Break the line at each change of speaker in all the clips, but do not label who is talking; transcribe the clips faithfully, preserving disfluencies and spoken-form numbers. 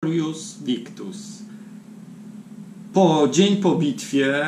Glorius Victus. Po dzień po bitwie,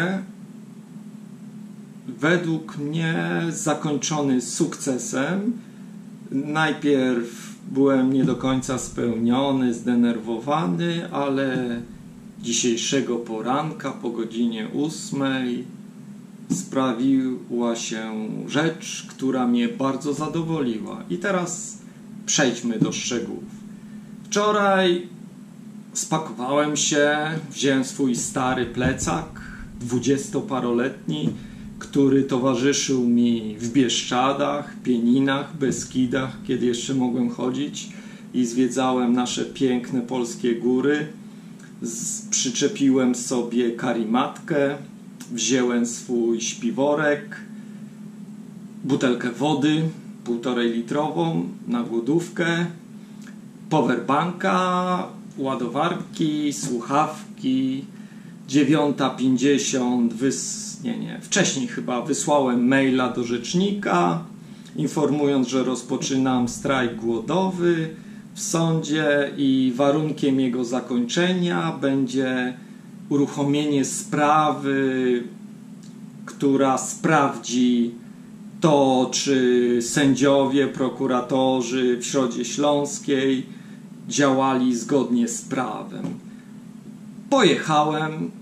według mnie zakończony sukcesem. Najpierw byłem nie do końca spełniony, zdenerwowany, ale dzisiejszego poranka po godzinie ósmej sprawiła się rzecz, która mnie bardzo zadowoliła. I teraz przejdźmy do szczegółów. Wczoraj spakowałem się, wziąłem swój stary plecak, dwudziestoparoletni, który towarzyszył mi w Bieszczadach, Pieninach, Beskidach, kiedy jeszcze mogłem chodzić i zwiedzałem nasze piękne polskie góry. Z, przyczepiłem sobie karimatkę, wziąłem swój śpiworek, butelkę wody, półtorej litrową na głodówkę, powerbanka, ładowarki, słuchawki. dziewiąta pięćdziesiąt wys... nie, nie, wcześniej chyba wysłałem maila do rzecznika, informując, że rozpoczynam strajk głodowy w sądzie i warunkiem jego zakończenia będzie uruchomienie sprawy, która sprawdzi to, czy sędziowie, prokuratorzy w Środzie Śląskiej działali zgodnie z prawem. Pojechałem,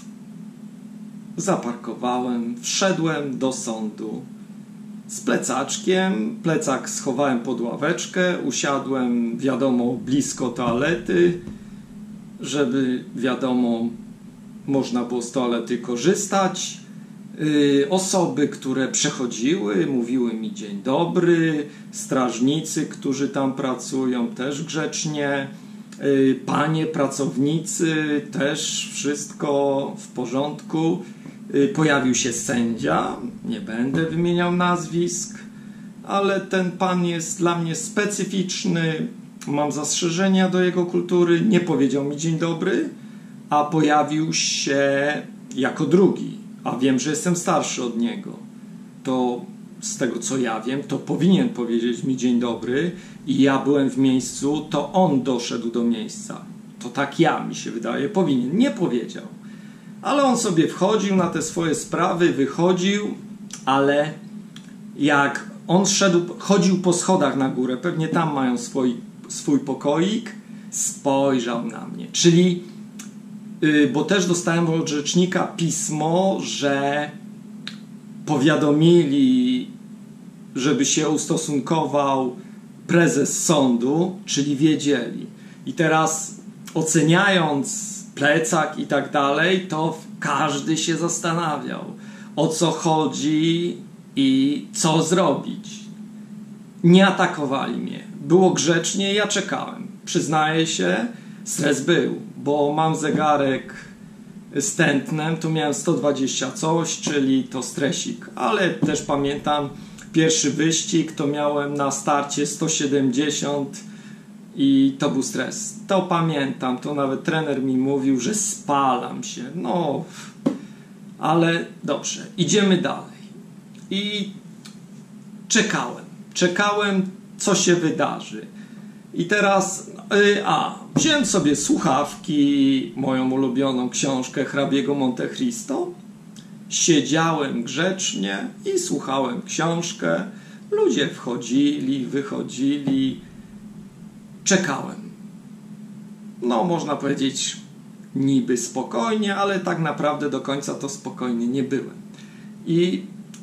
zaparkowałem, wszedłem do sądu z plecaczkiem. Plecak schowałem pod ławeczkę, usiadłem, wiadomo, blisko toalety, żeby, wiadomo, można było z toalety korzystać. Yy, osoby, które przechodziły, mówiły mi dzień dobry, strażnicy, którzy tam pracują, też grzecznie, yy, panie pracownicy, też wszystko w porządku. Yy, pojawił się sędzia, nie będę wymieniał nazwisk, ale ten pan jest dla mnie specyficzny, mam zastrzeżenia do jego kultury, nie powiedział mi dzień dobry, a pojawił się jako drugi. A wiem, że jestem starszy od niego, to z tego co ja wiem, to powinien powiedzieć mi dzień dobry i ja byłem w miejscu, to on doszedł do miejsca. To tak ja, mi się wydaje, powinien. Nie powiedział. Ale on sobie wchodził na te swoje sprawy, wychodził, ale jak on szedł, chodził po schodach na górę, pewnie tam mają swój, swój pokoik, spojrzał na mnie. Czyli bo też dostałem od rzecznika pismo, że powiadomili, żeby się ustosunkował prezes sądu, czyli wiedzieli. I teraz oceniając plecak i tak dalej, to każdy się zastanawiał, o co chodzi i co zrobić. Nie atakowali mnie. Było grzecznie, ja czekałem. Przyznaję się, stres był, bo mam zegarek z tętnem, tu miałem sto dwadzieścia coś, czyli to stresik, ale też pamiętam pierwszy wyścig, to miałem na starcie sto siedemdziesiąt i to był stres. To pamiętam, to nawet trener mi mówił, że spalam się, no, ale dobrze, idziemy dalej. I czekałem, czekałem, co się wydarzy. I teraz, a, wziąłem sobie słuchawki, moją ulubioną książkę hrabiego Monte Cristo, siedziałem grzecznie i słuchałem książkę, ludzie wchodzili, wychodzili, czekałem. No, można powiedzieć niby spokojnie, ale tak naprawdę do końca to spokojnie nie byłem. I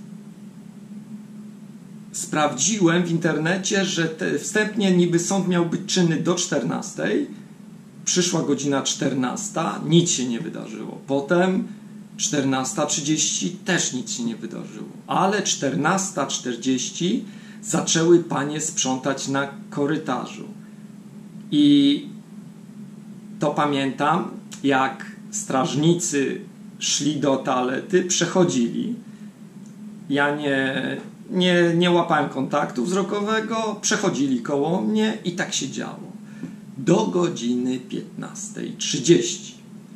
sprawdziłem w internecie, że te, wstępnie niby sąd miał być czynny do czternastej. Przyszła godzina czternasta, nic się nie wydarzyło. Potem czternasta trzydzieści też nic się nie wydarzyło. Ale czternasta czterdzieści zaczęły panie sprzątać na korytarzu. I to pamiętam, jak strażnicy szli do toalety, przechodzili. Ja nie... Nie, nie łapałem kontaktu wzrokowego, przechodzili koło mnie i tak się działo. Do godziny piętnastej trzydzieści.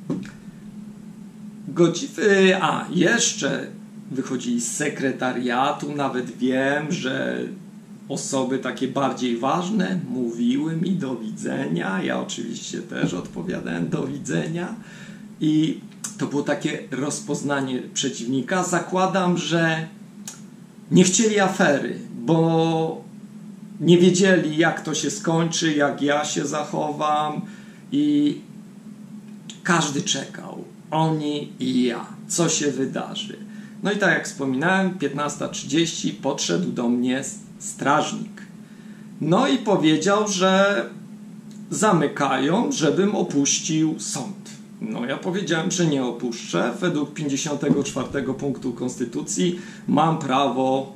Godzi... A, jeszcze wychodzili z sekretariatu, nawet wiem, że osoby takie bardziej ważne mówiły mi do widzenia. Ja oczywiście też odpowiadałem do widzenia. I to było takie rozpoznanie przeciwnika. Zakładam, że nie chcieli afery, bo nie wiedzieli, jak to się skończy, jak ja się zachowam i każdy czekał. Oni i ja. Co się wydarzy? No i tak jak wspominałem, piętnasta trzydzieści podszedł do mnie strażnik. No i powiedział, że zamykają, żebym opuścił sąd. No ja powiedziałem, że nie opuszczę. Według pięćdziesiątego czwartego punktu Konstytucji mam prawo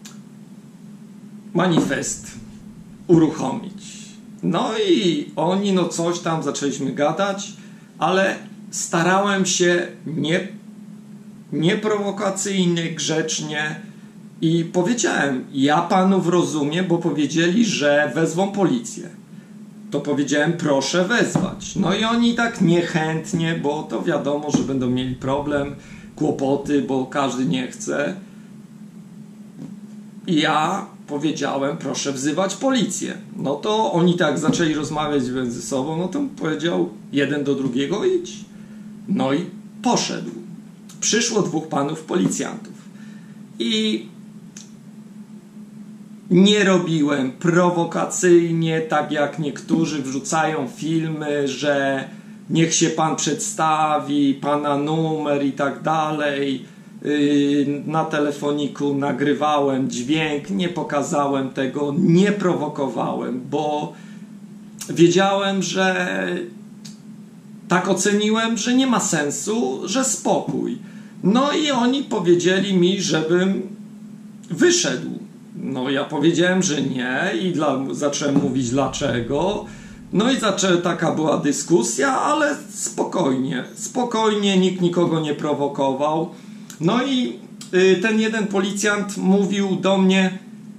manifest uruchomić. No i oni no coś tam zaczęliśmy gadać, ale starałem się nie, nieprowokacyjnie, grzecznie i powiedziałem, ja panów rozumiem, bo powiedzieli, że wezwą policję. To powiedziałem, proszę wezwać. No i oni tak niechętnie, bo to wiadomo, że będą mieli problem, kłopoty, bo każdy nie chce. I ja powiedziałem, proszę wzywać policję. No to oni tak zaczęli rozmawiać między sobą, no to powiedział jeden do drugiego, idź. No i poszedł. Przyszło dwóch panów policjantów. I nie robiłem prowokacyjnie, tak jak niektórzy wrzucają filmy, że niech się pan przedstawi, pana numer i tak dalej. Na telefoniku nagrywałem dźwięk, nie pokazałem tego, nie prowokowałem, bo wiedziałem, że tak oceniłem, że nie ma sensu, że spokój. No i oni powiedzieli mi, żebym wyszedł. No ja powiedziałem, że nie i dla, zacząłem mówić dlaczego. No i zaczę, taka była dyskusja, ale spokojnie, spokojnie, nikt nikogo nie prowokował. No i y, ten jeden policjant mówił do mnie,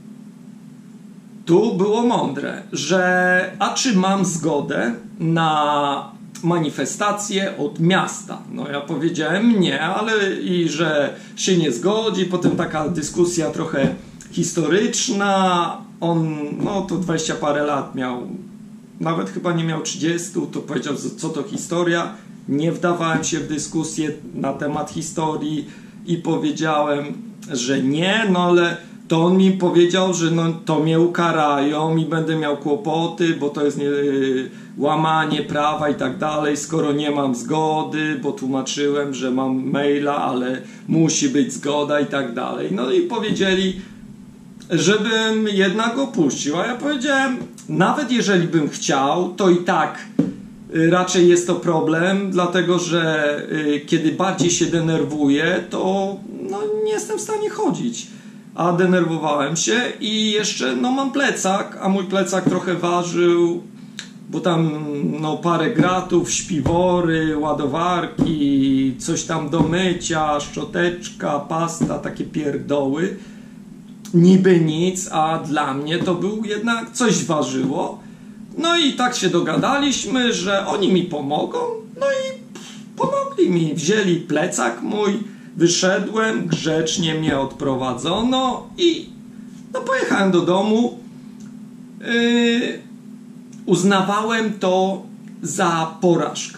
tu było mądre, że a czy mam zgodę na manifestację od miasta? No ja powiedziałem nie, ale i że się nie zgodzi. Potem taka dyskusja trochę historyczna. On, no to dwadzieścia parę lat miał, nawet chyba nie miał trzydziestu, to powiedział, co to historia. Nie wdawałem się w dyskusję na temat historii i powiedziałem, że nie, no ale to on mi powiedział, że no to mnie ukarają i będę miał kłopoty, bo to jest nie, łamanie prawa i tak dalej, skoro nie mam zgody, bo tłumaczyłem, że mam maila, ale musi być zgoda i tak dalej. No i powiedzieli, żebym jednak opuścił, a ja powiedziałem, nawet jeżeli bym chciał, to i tak raczej jest to problem, dlatego że kiedy bardziej się denerwuję, to no, nie jestem w stanie chodzić. A denerwowałem się i jeszcze no, mam plecak, a mój plecak trochę ważył, bo tam no, parę gratów, śpiwory, ładowarki, coś tam do mycia, szczoteczka, pasta, takie pierdoły. Niby nic, a dla mnie to był jednak coś ważyło. No i tak się dogadaliśmy, że oni mi pomogą. No i pomogli mi. Wzięli plecak mój, wyszedłem, grzecznie mnie odprowadzono i no, pojechałem do domu. Yy, uznawałem to za porażkę,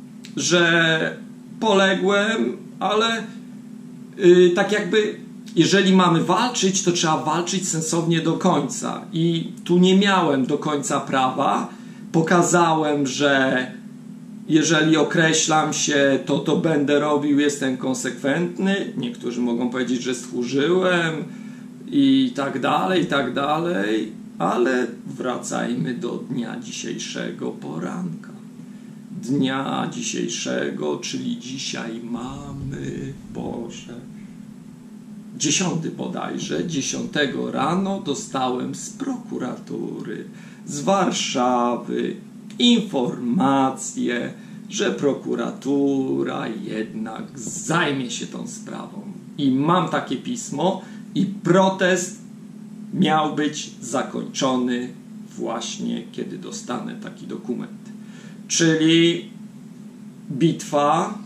że poległem, ale yy, tak jakby jeżeli mamy walczyć, to trzeba walczyć sensownie do końca. I tu nie miałem do końca prawa. Pokazałem, że jeżeli określam się, to to będę robił, jestem konsekwentny. Niektórzy mogą powiedzieć, że stchórzyłem i tak dalej, i tak dalej. Ale wracajmy do dnia dzisiejszego poranka. Dnia dzisiejszego, czyli dzisiaj mamy, Boże... dziesiąty bodajże, dziesiątego rano dostałem z prokuratury z Warszawy informację, że prokuratura jednak zajmie się tą sprawą. I mam takie pismo i protest miał być zakończony właśnie kiedy dostanę taki dokument. Czyli bitwa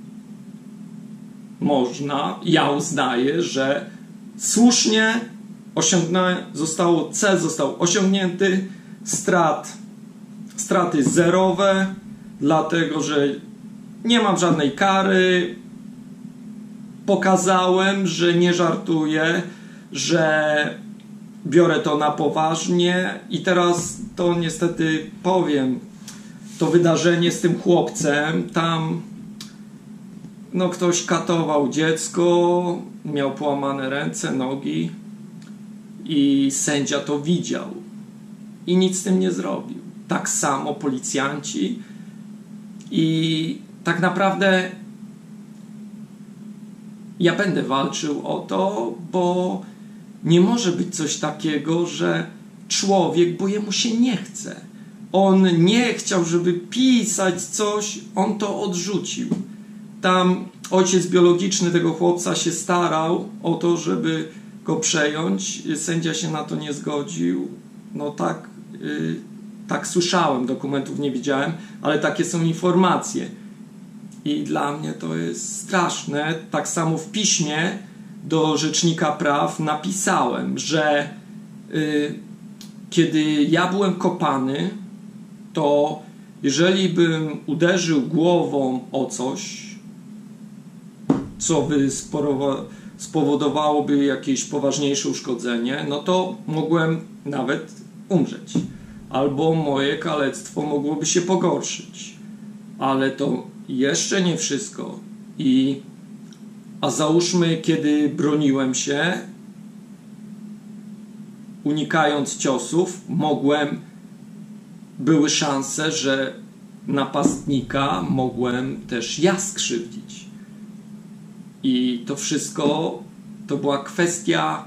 można, ja uznaję, że słusznie osiągnąłem, zostało, cel został osiągnięty, strat, straty zerowe, dlatego że nie mam żadnej kary, pokazałem, że nie żartuję, że biorę to na poważnie i teraz to niestety powiem, to wydarzenie z tym chłopcem, tam no ktoś katował dziecko, miał połamane ręce, nogi i sędzia to widział i nic z tym nie zrobił. Tak samo policjanci i tak naprawdę ja będę walczył o to, bo nie może być coś takiego, że człowiek, bo jemu się nie chce. On nie chciał, żeby pisać coś, on to odrzucił. Tam ojciec biologiczny tego chłopca się starał o to, żeby go przejąć. Sędzia się na to nie zgodził. No tak, yy, tak słyszałem, dokumentów nie widziałem, ale takie są informacje. I dla mnie to jest straszne. Tak samo w piśmie do Rzecznika Praw napisałem, że yy, kiedy ja byłem kopany, to jeżeli bym uderzył głową o coś, co by spowodowałoby jakieś poważniejsze uszkodzenie, no to mogłem nawet umrzeć. Albo moje kalectwo mogłoby się pogorszyć. Ale to jeszcze nie wszystko. I, a załóżmy, kiedy broniłem się, unikając ciosów, mogłem, były szanse, że napastnika mogłem też ja skrzywdzić. I to wszystko to była kwestia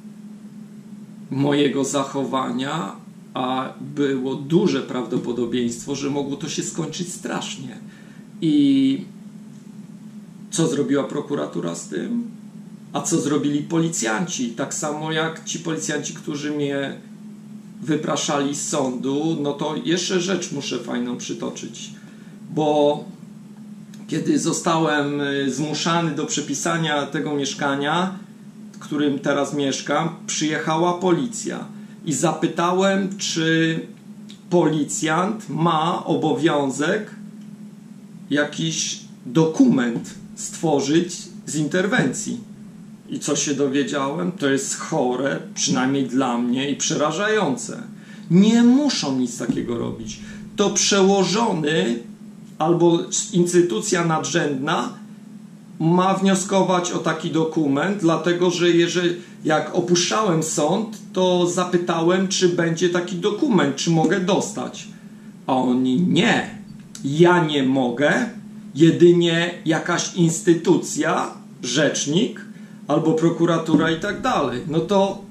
mojego zachowania, a było duże prawdopodobieństwo, że mogło to się skończyć strasznie. I co zrobiła prokuratura z tym? A co zrobili policjanci? Tak samo jak ci policjanci, którzy mnie wypraszali z sądu, no to jeszcze rzecz muszę fajną przytoczyć, bo kiedy zostałem zmuszany do przepisania tego mieszkania, w którym teraz mieszkam, przyjechała policja i zapytałem, czy policjant ma obowiązek jakiś dokument stworzyć z interwencji. I co się dowiedziałem? To jest chore, przynajmniej dla mnie, i przerażające. Nie muszą nic takiego robić. To przełożony albo instytucja nadrzędna ma wnioskować o taki dokument, dlatego że jeżeli, jak opuszczałem sąd, to zapytałem, czy będzie taki dokument, czy mogę dostać. A oni nie. Ja nie mogę, jedynie jakaś instytucja, rzecznik, albo prokuratura i tak dalej. No to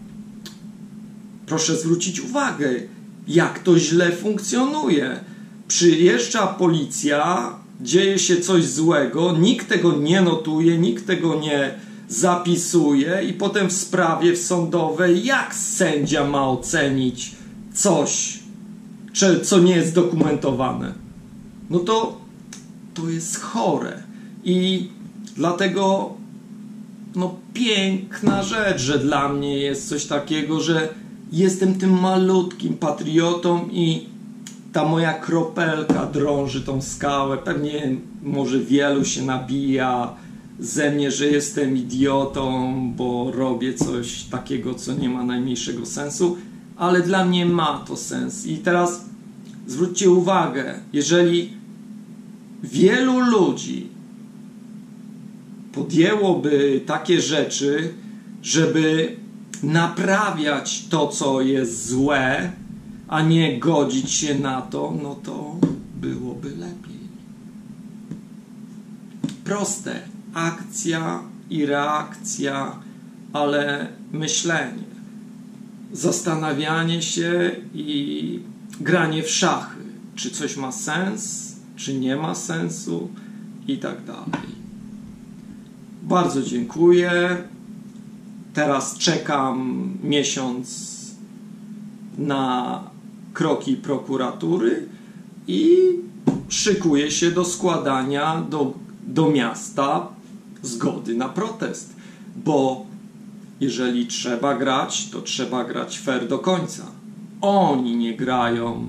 proszę zwrócić uwagę, jak to źle funkcjonuje. Przyjeżdża policja, dzieje się coś złego, nikt tego nie notuje, nikt tego nie zapisuje i potem w sprawie sądowej jak sędzia ma ocenić coś, co nie jest dokumentowane? No to to jest chore. I dlatego no piękna rzecz, że dla mnie jest coś takiego, że jestem tym malutkim patriotą i ta moja kropelka drąży tą skałę. Pewnie może wielu się nabija ze mnie, że jestem idiotą, bo robię coś takiego, co nie ma najmniejszego sensu, ale dla mnie ma to sens. I teraz zwróćcie uwagę, jeżeli wielu ludzi podjęłoby takie rzeczy, żeby naprawiać to, co jest złe, a nie godzić się na to, no to byłoby lepiej. Proste. Akcja i reakcja, ale myślenie. Zastanawianie się i granie w szachy. Czy coś ma sens, czy nie ma sensu i tak dalej. Bardzo dziękuję. Teraz czekam miesiąc na kroki prokuratury i szykuję się do składania do, do miasta zgody na protest, bo jeżeli trzeba grać, to trzeba grać fair do końca. Oni nie grają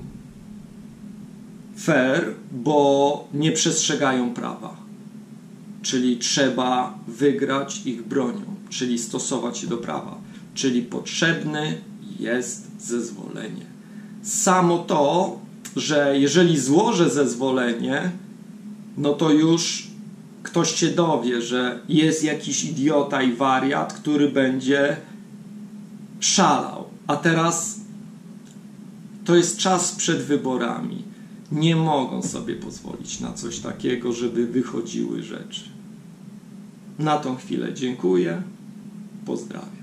fair, bo nie przestrzegają prawa. Czyli trzeba wygrać ich bronią, czyli stosować się do prawa. Czyli potrzebne jest zezwolenie. Samo to, że jeżeli złożę zezwolenie, no to już ktoś się dowie, że jest jakiś idiota i wariat, który będzie szalał. A teraz to jest czas przed wyborami. Nie mogą sobie pozwolić na coś takiego, żeby wychodziły rzeczy. Na tą chwilę dziękuję. Pozdrawiam.